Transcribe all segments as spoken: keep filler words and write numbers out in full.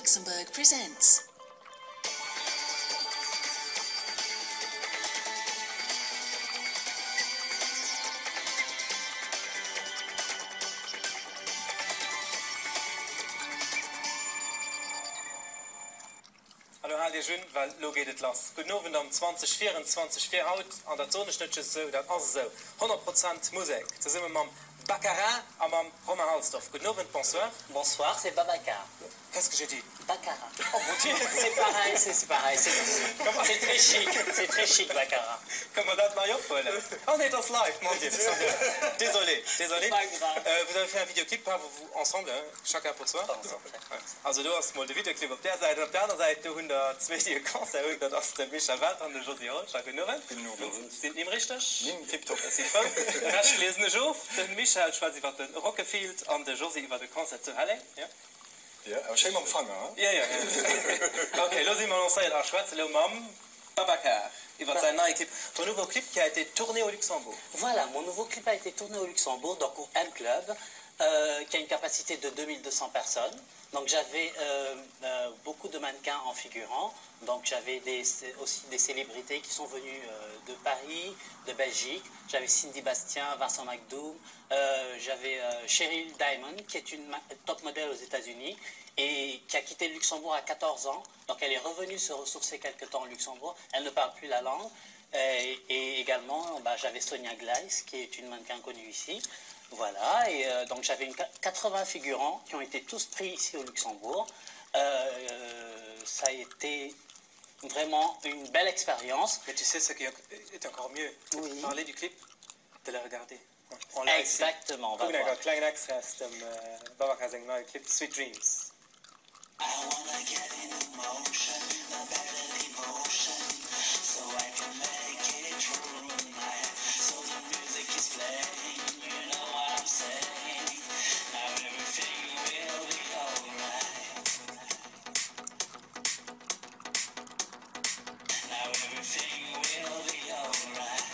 Luxembourg presents. Hallo alle schön, weil lo geht es los. Guten Abend am zwanzig vierundzwanzig vier Haut an der Zone ist so, das ist so. hundert Prozent Musik. Da sind wir mit Baccarat und mit Romain Halsdorf. Guten Abend, bonsoir. Bonsoir, c'est Babacar. Qu'est-ce que j'ai dit? Baccarat. Oh mon Dieu, c'est pareil, c'est pareil. C'est très chic, c'est très chic, Baccarat. Comment das mal aufholen? Oh nee, das live, mon Dieu. Désolé, désolé. Pas grave. Euh, vous avez fait un vidéoclip, pas vous ensemble, hein? Chacun pour soi. Also du hast mal den Videoclip auf der Seite, auf der anderen Seite du hast zwei Konzerte, das ist der Micha Welt und der Josie Hall. Guten Abend. Sind ihm richtig? Nimm tipptopp. Sie fangen. Rasch lesen den auf. Den Micha hat schwarz über den Rockefield und der Josie über den Konzert zu Halle. Ja? Ja, aber schön am Empfang, hein? Ja, ja. Ok, lass mal uns sagen, schwarz, le mam, Babacar. Il va faire un clip. Ton nouveau clip qui a été tourné au Luxembourg. Voilà, mon nouveau clip a été tourné au Luxembourg, donc au M Club, euh, qui a une capacité de deux mille deux cents personnes. Donc j'avais euh, euh, beaucoup de mannequins en figurant, donc j'avais des, aussi des célébrités qui sont venues euh, de Paris, de Belgique. J'avais Cindy Bastien, Vincent McDoom, euh, j'avais euh, Cheryl Diamond, qui est une top modèle aux États-Unis et qui a quitté le Luxembourg à quatorze ans. Donc elle est revenue se ressourcer quelque temps au Luxembourg. Elle ne parle plus la langue. Et, et également, bah, j'avais Sonia Gleis, qui est une mannequin connue ici. Voilà, et euh, donc j'avais une quatre-vingts figurants qui ont été tous pris ici au Luxembourg. Euh, euh, ça a été vraiment une belle expérience. Mais tu sais ce qui est encore mieux? Oui. Parler du clip, de le regarder. On Exactement, on va voir. Guck, ein kleiner Extra aus dem Babacar sein neuer Clip Sweet Dreams. I wanna get in motion, the better emotion, so I can make it true in my head. So the music is playing, you know what I'm saying. Now everything will be alright. Now everything will be alright.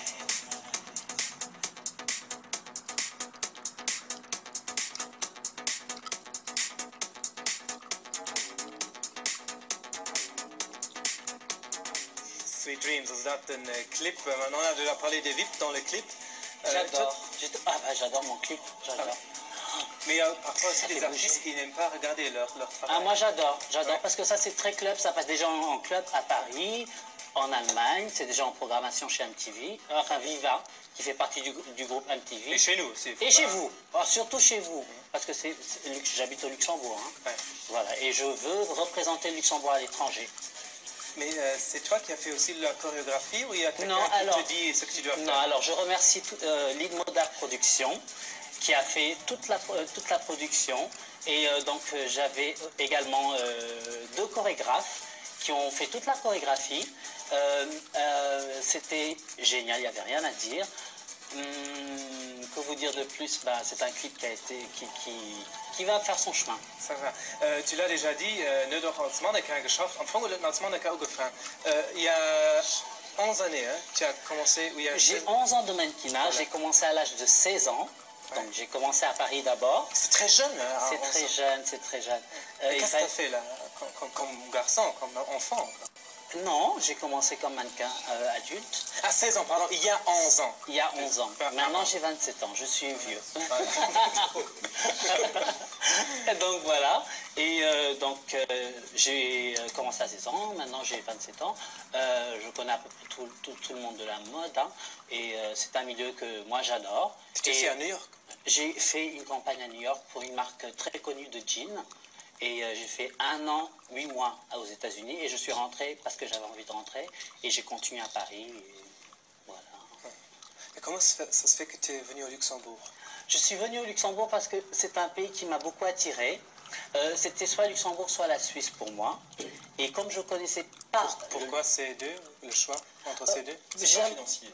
Sweet Dreams, also das ein äh, Clip, maintenant on a déjà parlé des V I P dans le clip. Euh, J'adore, ah, bah, j'adore mon clip, j'adore. Mais il y a parfois aussi Ça des fait artistes bouger. qui n'aiment pas regarder leur, leur travail. Ah, moi j'adore, j'adore Ouais. parce que ça c'est très club, ça passe déjà en, en club à Paris, en Allemagne, c'est déjà en programmation chez M T V, enfin Viva, qui fait partie du, du groupe M T V. Et chez nous aussi. faut Et pas- chez vous, oh, surtout chez vous, parce que c'est, c'est- Lux- j'habite au Luxembourg. Hein. Ouais. Voilà, et je veux représenter le Luxembourg à l'étranger. Mais euh, c'est toi qui as fait aussi la chorégraphie ou il y a quelqu'un Non, qui alors- te dit ce que tu dois faire? Non, alors je remercie tout, euh, Lead Modar Production qui a fait toute la, euh, toute la production. Et euh, donc euh, j'avais également euh, deux chorégraphes qui ont fait toute la chorégraphie. Euh, euh, C'était génial, il n'y avait rien à dire. Hum, que vous dire de plus? Bah, c'est un clip qui, a été, qui, qui, qui va faire son chemin. Ça va. Euh, tu l'as déjà dit, äh, nicht auch als Mannequin geschafft. Am Anfang hat als Mannequin angefangen. Äh, il y a onze années, hein, tu as commencé. Où il y a J'ai onze ans de mannequinat, j'ai commencé à l'âge de seize ans. Donc j'ai commencé à Paris d'abord. C'est très jeune. Hein, C'est onze très ans. jeune, c'est très jeune. Euh, il Qu'est-ce que tu fallait- as fait là, comme, comme, comme garçon, comme enfant? Non, j'ai commencé comme mannequin euh, adulte À seize ans, pardon, il y a onze ans. il y a onze ans. Ah, Maintenant ah. j'ai vingt-sept ans, je suis vieux. Donc voilà, et euh, donc euh, j'ai euh, commencé à seize ans, maintenant j'ai vingt-sept ans. Euh, je connais à peu près tout, tout, tout le monde de la mode, hein, et euh, c'est un milieu que moi j'adore. Tu Et aussi à New York? J'ai fait une campagne à New York pour une marque très connue de jeans. Et euh, j'ai fait un an, huit mois aux États-Unis. Et je suis rentré parce que j'avais envie de rentrer. Et j'ai continué à Paris. Et voilà. Et comment ça se fait, ça se fait que tu es venu au Luxembourg? Je suis venu au Luxembourg parce que c'est un pays qui m'a beaucoup attiré. Euh, C'était soit Luxembourg, soit la Suisse pour moi. Et comme je connaissais pas... Pourquoi ces deux, le choix entre ces deux? C'est C'est pas pas financier.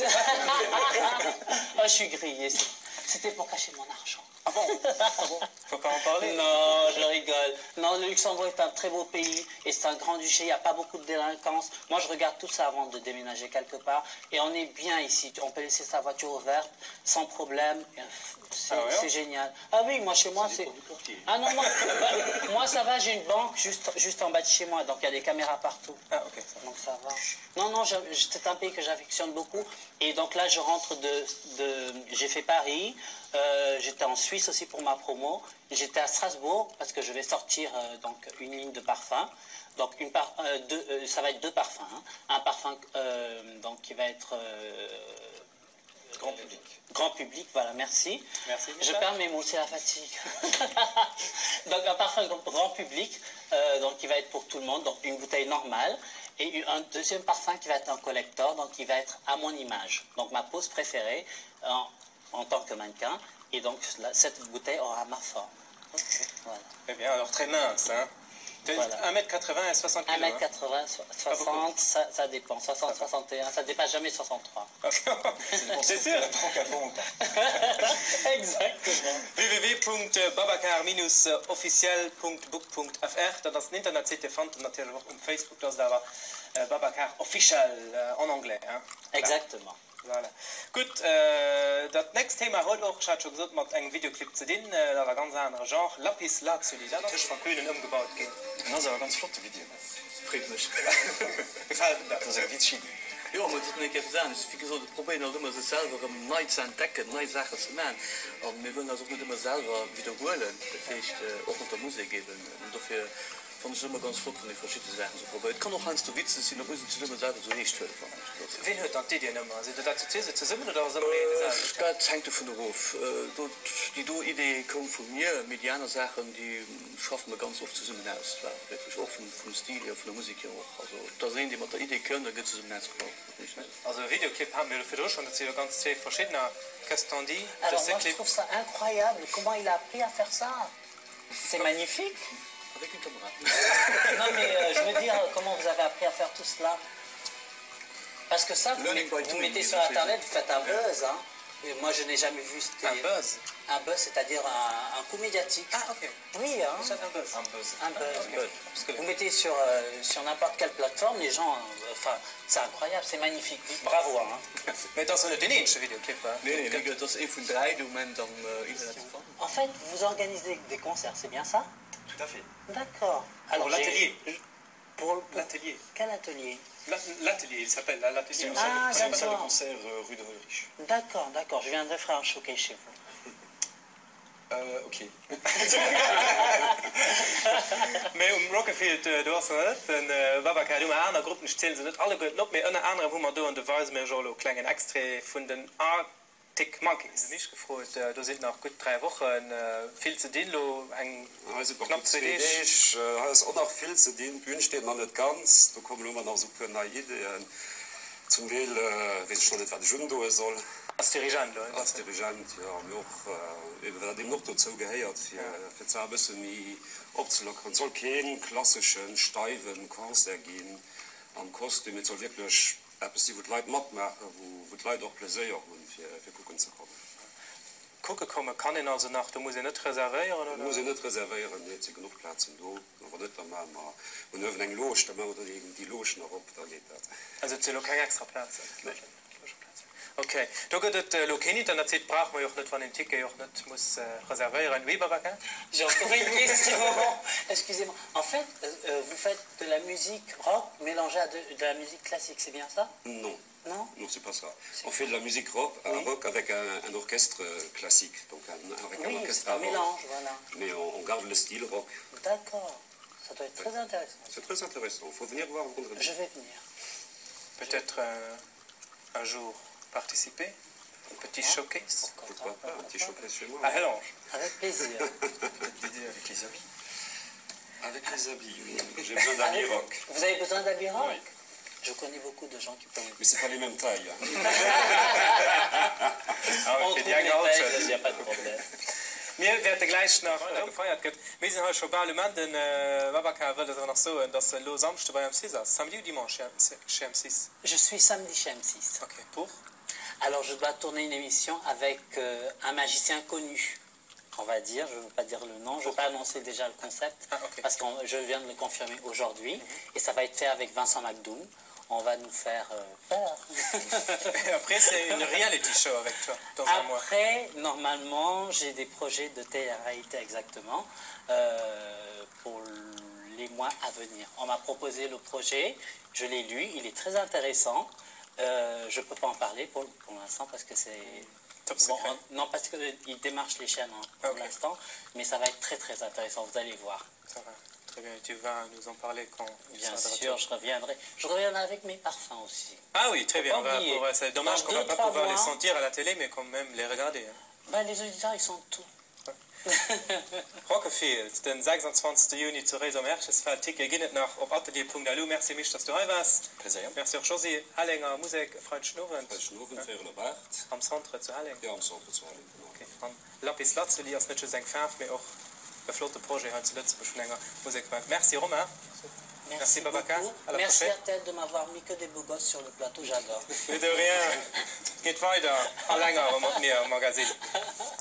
Oh, je suis grillé. C'était pour cacher mon argent. Ah bon? Ah bon? Faut pas en parler? Non, je rigole. non, le Luxembourg est un très beau pays et c'est un grand duché, il n'y a pas beaucoup de délinquance. Moi, je regarde tout ça avant de déménager quelque part et on est bien ici. On peut laisser sa voiture ouverte sans problème. C'est Ah ouais, c'est génial. Ah oui, moi, chez moi, c'est... Ah non, non, bah, moi, ça va, j'ai une banque juste, juste en bas de chez moi, donc il y a des caméras partout. Ah, ok, ça va. Donc ça va. Non, non, je- je- c'est un pays que j'affectionne beaucoup. Et donc là, je rentre de... de j'ai fait Paris, euh, j'étais en Suisse aussi pour ma promo, j'étais à Strasbourg parce que je vais sortir euh, donc une ligne de parfum. Donc une par, euh, deux, euh, ça va être deux parfums. Hein. Un parfum euh, donc, qui va être... euh, Grand public. Grand public, voilà, merci. Merci, Je Michel. perds mes mots, c'est la fatigue. Donc un parfum grand, grand public, euh, donc qui va être pour tout le monde, donc une bouteille normale. Et un deuxième parfum qui va être un collector, donc qui va être à mon image. Donc ma pose préférée en, en tant que mannequin. Et donc là, cette bouteille aura ma forme. Okay. Voilà. Eh bien, alors très mince, hein. Voilà. un mètre quatre-vingts et soixante un kilos. mètre quatre-vingts, soixante, ça, ça dépend. soixante, soixante et un, ça dépasse jamais soixante-trois. C'est sûr. Exactement. w w w punkt babacar officiel punkt book punkt f r, dat is een internetsite fand natuurlijk ook op Facebook, dat is daar uh, Babacar official uh, en anglais. Hein? Exactement. Voilà. Gut, äh, das nächste Thema heute auch, ich hatte schon gesagt, mit einem Videoclip zu denen, äh, da war ganz anderer Genre, Lapis Lazuli, das ist von Köhlen umgebaut. Gehen. Dat is een ganz vlotte video. Freut mich. Gefällt mir Dat das? is een wit Ja, maar dat moet ik even zeggen. Dus ik so, probeer nou immer so selber um neu zu entdecken, neue Sachen zu machen. Und wir wollen das auch nicht immer selber wiederholen. Das heißt, äh, auch mit der Musik geben. Und dafür fand ich immer ganz flott, wenn ich verschiedene Sachen so probiere. Es kann auch eins zu Witze sein, da müssen sie immer selber so nicht hören. Wen hört dann die dir immer? Sind das dazu zu zusammen oder was immer äh, Das hängt davon ab. Äh, die Do-Idee kommt von mir, mit die anderen Sachen, die schaffen wir ganz oft zusammen aus. Ja, wirklich auch vom, vom Stil her, von der Musik her auch. Also da sehen die mit der Idee können, da geht es zusammen aus. Also Videoclip haben wir für dich und das sind ja ganz zwei verschiedene Castandi. Alors Das moi, ist je Clip. trouve ça incroyable. Comment il a appris à faire ça? C'est magnifique. Avec une caméra. Non, mais euh, je veux dire, comment vous avez appris à faire tout cela? Parce que ça, vous, Learning by vous doing, mettez c'est sur ça. Internet, vous faites un buzz. Hein. Et moi, je n'ai jamais vu ce Un buzz. Un buzz, c'est-à-dire un, un coup médiatique. Ah, ok. Oui, hein. C'est un buzz. Un buzz. Un buzz. Ok. Parce que Vous mettez sur, euh, sur n'importe quelle plateforme, les gens, euh, enfin, c'est incroyable, c'est magnifique. Bravo, hein. Mais das ist nicht der nächste Videoclip, hein? Nee, nee, nee, dat is een van drei, die men dan uh, internet van. En fait, vous organisez des concerts, c'est bien ça? Tout à fait. D'accord. Pour j'ai- l'atelier. Pour, pour- L'atelier. Quel atelier? La- L'atelier, il s'appelle là, l'atelier. Ah, C'est une salle de d'accord. concert euh, rue de Rurich. D'accord, d'accord. Je viendrai faire un showcase chez vous. Euh, ok. Mais um Rockefield, äh, du hast noch nicht, denn äh, Babacar, du mal andere Gruppen stellen sie nicht alle gut noch, mehr eine andere, wo man da und da weiß mir schon kleinen extra von den Arctic Monkeys. Mich gefreut, äh, da sind noch gut drei Wochen, äh, viel zu denen, ein Also bei knapp C D, C D. ich äh, ist auch noch viel zu den Bühnen steht noch nicht ganz. Da kommen immer noch so eine Ideen. Zum Teil äh, weiß ich schon nicht, was ich tun soll. Als Dirigent, oder? Als Dirigent, ja, mir auch, äh, eben, weil dem noch dazu gehört, für, für zu ein bisschen mehr abzulockern. Es soll keinen klassischen, steifen Konzert gehen am Kostüm. Es soll wirklich etwas, die die Leute matt machen, wo, wo die Leute auch Plaisir haben, für, für gucken zu kommen. Gucken kommen kann ich also nach, da muss ich nicht reservieren, oder? Da muss ich nicht reservieren, jetzt ist genug Platz im Do. Aber nicht, dann machen wir, und wenn wir eine Loge, dann machen wir die, die Loge noch ab, da geht das. Also es ist kein extra Platz. Okay, da geht es äh, nicht, dann erzählt, braucht man auch nicht von den Ticket, auch nicht muss äh, reservieren. Wie, Babacar? J'ai encore une question. Excusez-moi. En fait, euh, vous faites de la musique rock mélangée à de, de la musique classique, c'est bien ça? Non. Non? Non, c'est pas ça. On fait de la musique rock, un Oui. rock avec un, un orchestre classique, donc un, avec un Oui, orchestre c'est un avant. mélange, voilà. Mais on, on garde le style rock. D'accord. Ça doit être très intéressant. C'est très intéressant. Il faut venir voir vendredi. Je vais venir. Peut-être euh, un jour participer, un petit showcase. Pourquoi pas un petit showcase chez moi. À Hellange. Avec plaisir. L'idée avec les habits. Avec les habits, oui. J'ai besoin d'habits Avec- rock. Vous avez besoin d'habits rock? Oui. Je connais beaucoup de gens qui peuvent. Mais c'est pas les mêmes tailles. hein. Ah, On okay, trouve die les Augen tailles, il n'y a pas de problème. Wir werden gleich noch äh, gefeiert. Wird. Wir sind heute schon bei Le Mans, denn äh, Babacar will das noch so, dass er los Samstag bei M six ist. Samedi ou dimanche chez M six? Je suis samedi chez M six. Ok, pour? Alors, je dois tourner une émission avec euh, un magicien connu. on va dire, je ne veux pas dire le nom, je ne veux pas annoncer déjà le concept, Ah, okay. parce que je viens de le confirmer aujourd'hui, mm-hmm. et ça va être fait avec Vincent McDoom. On va nous faire euh, peur. Et après, c'est une reality show avec toi, dans un mois. Après, normalement, j'ai des projets de télé-réalité exactement, euh, pour les mois à venir. On m'a proposé le projet, je l'ai lu, il est très intéressant. Euh, je ne peux pas en parler pour, pour l'instant parce que c'est... Top bon, secret. on, non, parce qu'il démarche les chaînes hein, pour Okay. l'instant, mais ça va être très très intéressant, vous allez voir. Ça va, très bien. Tu vas nous en parler quand tu Bien seras de sûr, retour. je reviendrai. Je reviendrai avec mes parfums aussi. Ah oui, très Faut bien. pas On va oublier. pouvoir- C'est dommage Dans qu'on ne va deux, pas trois pouvoir les mois- sentir à la télé, mais quand même les regarder. Hein. Ben, les auditeurs, ils sont tout. Rockefield, den sechsundzwanzigsten Juni zu Rees am Erchesfeld Ticket ginnet nach op atelier punkt d e. Merci mich, dass du hier warst. Plaisir. Merci auch Josi Hallinger Musik Freund Schnowen Schnowen am Centre zu Halling. Ja, am Centre zu Halling, genau. Okay, von Lapis Lazuli als net seg Färf mir auch beflotte Projekt zu Lütze beschlänger Musik. Merci Romain. Merci, Merci, Babacar. beaucoup. À la Merci prochaine. à Ted de m'avoir mis que des beaux gosses sur le plateau, j'adore. De rien. Geht weiter. A länger am Magazin.